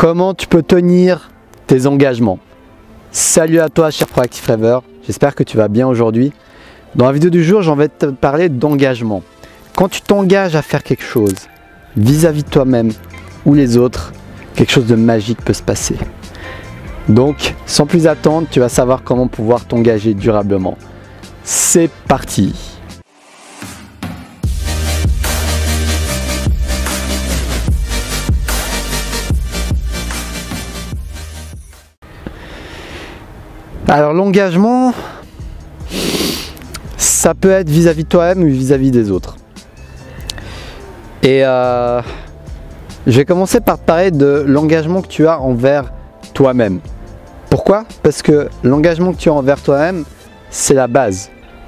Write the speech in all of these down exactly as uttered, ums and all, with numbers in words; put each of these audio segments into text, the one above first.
Comment tu peux tenir tes engagements? Salut à toi, cher Proactive Rêveur, j'espère que tu vas bien aujourd'hui. Dans la vidéo du jour, j'en vais te parler d'engagement. Quand tu t'engages à faire quelque chose vis-à-vis de toi-même ou les autres, quelque chose de magique peut se passer. Donc, sans plus attendre, tu vas savoir comment pouvoir t'engager durablement. C'est parti! Alors l'engagement, ça peut être vis-à-vis de toi-même ou vis-à-vis des autres. Et euh, je vais commencer par te parler de l'engagement que tu as envers toi-même. Pourquoi? Parce que l'engagement que tu as envers toi-même, c'est la base.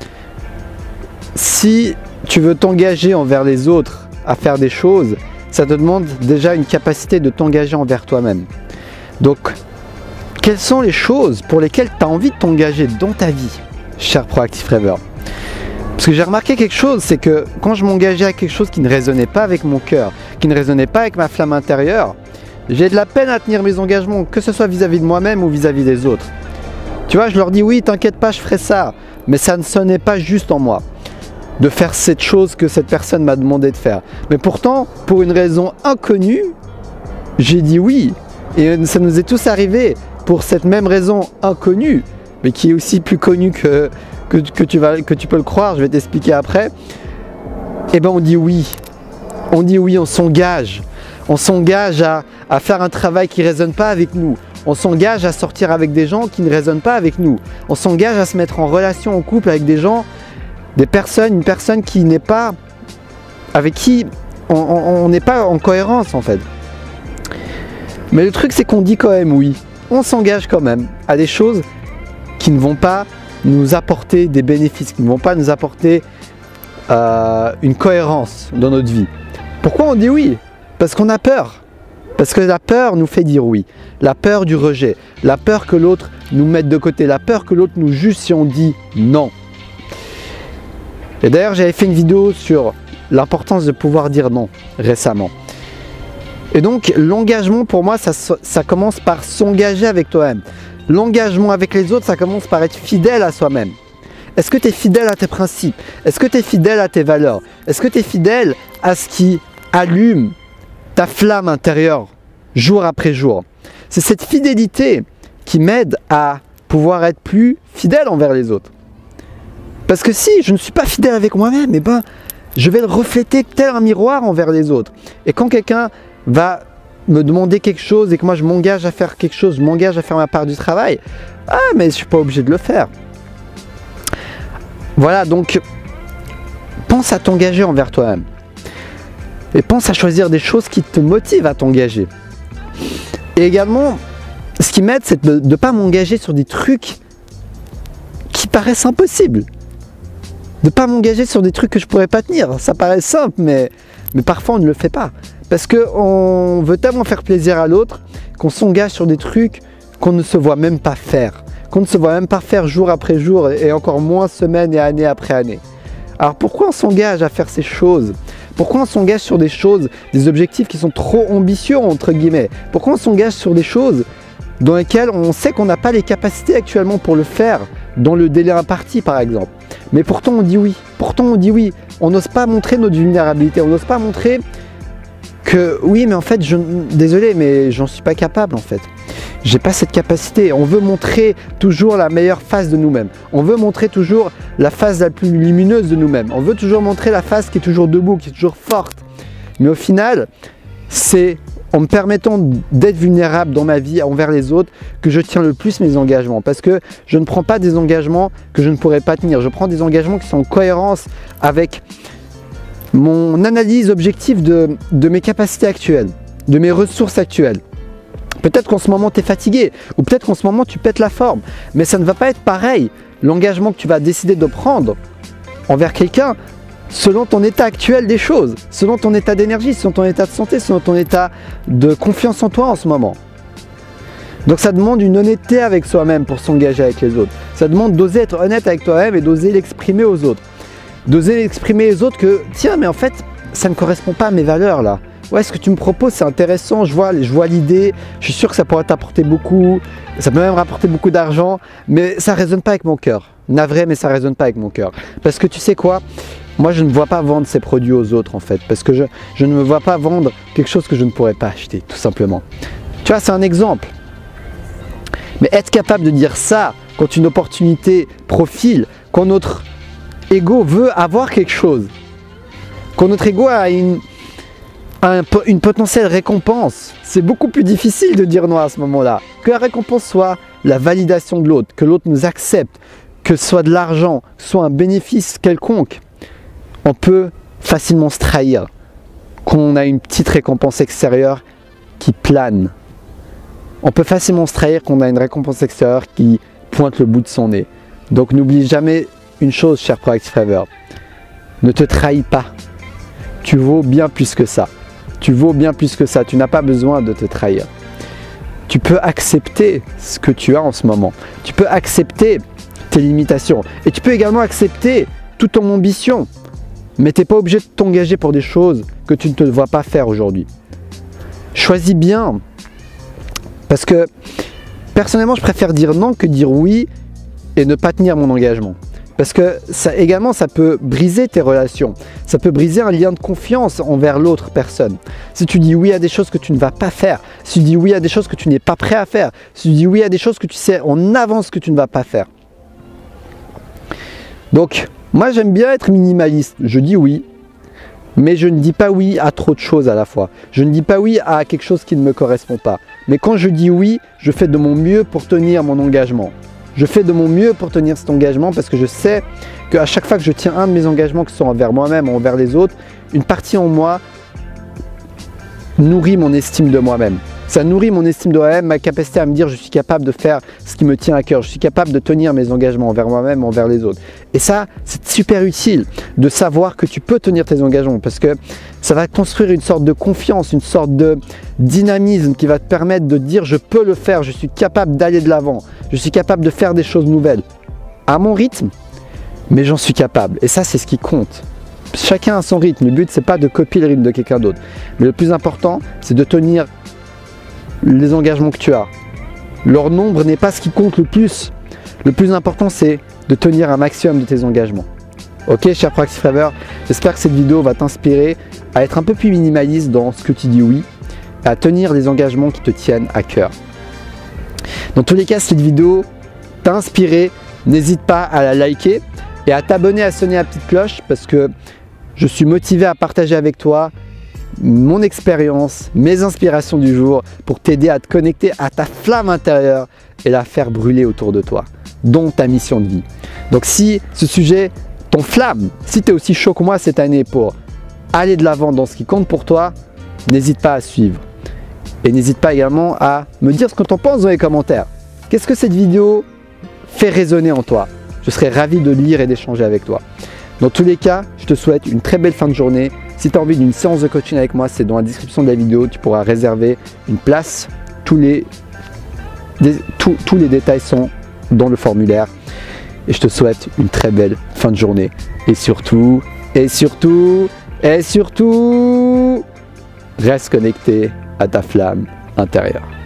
Si tu veux t'engager envers les autres à faire des choses, ça te demande déjà une capacité de t'engager envers toi-même. Donc, quelles sont les choses pour lesquelles tu as envie de t'engager dans ta vie, cher Proactive Rêveur? Parce que j'ai remarqué quelque chose, c'est que quand je m'engageais à quelque chose qui ne résonnait pas avec mon cœur, qui ne résonnait pas avec ma flamme intérieure, j'ai de la peine à tenir mes engagements, que ce soit vis-à-vis de moi-même ou vis-à-vis des autres. Tu vois, je leur dis oui, t'inquiète pas, je ferai ça, mais ça ne sonnait pas juste en moi de faire cette chose que cette personne m'a demandé de faire. Mais pourtant, pour une raison inconnue, j'ai dit oui, et ça nous est tous arrivé. Pour cette même raison inconnue, mais qui est aussi plus connue que, que, que, tu, vas, que tu peux le croire, je vais t'expliquer après, et ben on dit oui. On dit oui, on s'engage. On s'engage à, à faire un travail qui ne résonne pas avec nous. On s'engage à sortir avec des gens qui ne résonnent pas avec nous. On s'engage à se mettre en relation, en couple avec des gens, des personnes, une personne qui n'est pas, avec qui on n'est pas en cohérence en fait. Mais le truc c'est qu'on dit quand même oui. On s'engage quand même à des choses qui ne vont pas nous apporter des bénéfices, qui ne vont pas nous apporter euh, une cohérence dans notre vie. Pourquoi on dit oui? Parce qu'on a peur. Parce que la peur nous fait dire oui. La peur du rejet, la peur que l'autre nous mette de côté, la peur que l'autre nous juge si on dit non. Et d'ailleurs, j'avais fait une vidéo sur l'importance de pouvoir dire non récemment. Et donc l'engagement pour moi ça, ça commence par s'engager avec toi-même. L'engagement avec les autres ça commence par être fidèle à soi-même. Est-ce que tu es fidèle à tes principes? Est-ce que tu es fidèle à tes valeurs? Est-ce que tu es fidèle à ce qui allume ta flamme intérieure jour après jour? C'est cette fidélité qui m'aide à pouvoir être plus fidèle envers les autres. Parce que si je ne suis pas fidèle avec moi-même, eh ben, je vais le refléter tel un miroir envers les autres. Et quand quelqu'un va me demander quelque chose et que moi je m'engage à faire quelque chose, je m'engage à faire ma part du travail, ah mais je suis pas obligé de le faire. Voilà, donc pense à t'engager envers toi-même et pense à choisir des choses qui te motivent à t'engager. Et également, ce qui m'aide, c'est de ne pas m'engager sur des trucs qui paraissent impossibles, de ne pas m'engager sur des trucs que je pourrais pas tenir. Ça paraît simple, mais, mais parfois on ne le fait pas. Parce qu'on veut tellement faire plaisir à l'autre qu'on s'engage sur des trucs qu'on ne se voit même pas faire. Qu'on ne se voit même pas faire jour après jour et encore moins semaine et année après année. Alors pourquoi on s'engage à faire ces choses? Pourquoi on s'engage sur des choses, des objectifs qui sont trop ambitieux entre guillemets? Pourquoi on s'engage sur des choses dans lesquelles on sait qu'on n'a pas les capacités actuellement pour le faire dans le délai imparti par exemple? Mais pourtant on dit oui. Pourtant on dit oui. On n'ose pas montrer notre vulnérabilité. On n'ose pas montrer que oui mais en fait je désolé mais j'en suis pas capable en fait, j'ai pas cette capacité. On veut montrer toujours la meilleure face de nous-mêmes, on veut montrer toujours la face la plus lumineuse de nous-mêmes, on veut toujours montrer la face qui est toujours debout, qui est toujours forte, mais au final c'est en me permettant d'être vulnérable dans ma vie envers les autres que je tiens le plus mes engagements, parce que je ne prends pas des engagements que je ne pourrais pas tenir, je prends des engagements qui sont en cohérence avec mon analyse objective de, de mes capacités actuelles, de mes ressources actuelles. Peut-être qu'en ce moment tu es fatigué, ou peut-être qu'en ce moment tu pètes la forme, mais ça ne va pas être pareil. L'engagement que tu vas décider de prendre envers quelqu'un, selon ton état actuel des choses, selon ton état d'énergie, selon ton état de santé, selon ton état de confiance en toi en ce moment. Donc ça demande une honnêteté avec soi-même pour s'engager avec les autres. Ça demande d'oser être honnête avec toi-même et d'oser l'exprimer aux autres. D'oser exprimer les autres que tiens mais en fait ça ne correspond pas à mes valeurs là, ouais, ce que tu me proposes c'est intéressant, je vois, je vois l'idée, je suis sûr que ça pourrait t'apporter beaucoup, ça peut même rapporter beaucoup d'argent, mais ça ne résonne pas avec mon cœur. Navré, mais ça ne résonne pas avec mon cœur. Parce que tu sais quoi, moi je ne vois pas vendre ces produits aux autres en fait, parce que je, je ne me vois pas vendre quelque chose que je ne pourrais pas acheter, tout simplement. Tu vois, c'est un exemple. Mais être capable de dire ça quand une opportunité profile, quand notre ego veut avoir quelque chose, quand notre ego a une, un, une potentielle récompense, c'est beaucoup plus difficile de dire non à ce moment-là. Que la récompense soit la validation de l'autre, que l'autre nous accepte, que ce soit de l'argent, que ce soit un bénéfice quelconque, on peut facilement se trahir quand on a une petite récompense extérieure qui plane. On peut facilement se trahir quand on a une récompense extérieure qui pointe le bout de son nez. Donc n'oublie jamais une chose, cher Proactive Rêver, ne te trahis pas. Tu vaux bien plus que ça. Tu vaux bien plus que ça. Tu n'as pas besoin de te trahir. Tu peux accepter ce que tu as en ce moment. Tu peux accepter tes limitations. Et tu peux également accepter toute ton ambition. Mais tu n'es pas obligé de t'engager pour des choses que tu ne te vois pas faire aujourd'hui. Choisis bien. Parce que personnellement, je préfère dire non que dire oui et ne pas tenir mon engagement. Parce que ça, également, ça peut briser tes relations. Ça peut briser un lien de confiance envers l'autre personne. Si tu dis oui à des choses que tu ne vas pas faire, si tu dis oui à des choses que tu n'es pas prêt à faire, si tu dis oui à des choses que tu sais en avance que tu ne vas pas faire. Donc, moi j'aime bien être minimaliste. Je dis oui, mais je ne dis pas oui à trop de choses à la fois. Je ne dis pas oui à quelque chose qui ne me correspond pas. Mais quand je dis oui, je fais de mon mieux pour tenir mon engagement. Je fais de mon mieux pour tenir cet engagement parce que je sais qu'à chaque fois que je tiens un de mes engagements, que ce soit envers moi-même ou envers les autres, une partie en moi nourrit mon estime de moi-même. Ça nourrit mon estime de moi-même, ma capacité à me dire je suis capable de faire ce qui me tient à cœur, je suis capable de tenir mes engagements envers moi-même, envers les autres. Et ça, c'est super utile de savoir que tu peux tenir tes engagements parce que ça va construire une sorte de confiance, une sorte de dynamisme qui va te permettre de dire je peux le faire, je suis capable d'aller de l'avant, je suis capable de faire des choses nouvelles à mon rythme, mais j'en suis capable. Et ça, c'est ce qui compte. Chacun a son rythme, le but c'est pas de copier le rythme de quelqu'un d'autre, mais le plus important c'est de tenir les engagements que tu as. Leur nombre n'est pas ce qui compte le plus. Le plus important, c'est de tenir un maximum de tes engagements. Ok, cher Proactive Rêver, j'espère que cette vidéo va t'inspirer à être un peu plus minimaliste dans ce que tu dis oui, à tenir les engagements qui te tiennent à cœur. Dans tous les cas, si cette vidéo t'a inspiré, n'hésite pas à la liker et à t'abonner, à sonner la petite cloche parce que je suis motivé à partager avec toi mon expérience, mes inspirations du jour pour t'aider à te connecter à ta flamme intérieure et la faire brûler autour de toi, dont ta mission de vie. Donc si ce sujet t'enflamme, si tu es aussi chaud que moi cette année pour aller de l'avant dans ce qui compte pour toi, n'hésite pas à suivre. Et n'hésite pas également à me dire ce que tu en penses dans les commentaires. Qu'est-ce que cette vidéo fait résonner en toi? Je serais ravi de lire et d'échanger avec toi. Dans tous les cas, je te souhaite une très belle fin de journée. Si tu as envie d'une séance de coaching avec moi, c'est dans la description de la vidéo. Tu pourras réserver une place. Tous les, des, tous, tous les détails sont dans le formulaire. Et je te souhaite une très belle fin de journée. Et surtout, et surtout, et surtout, reste connecté à ta flamme intérieure.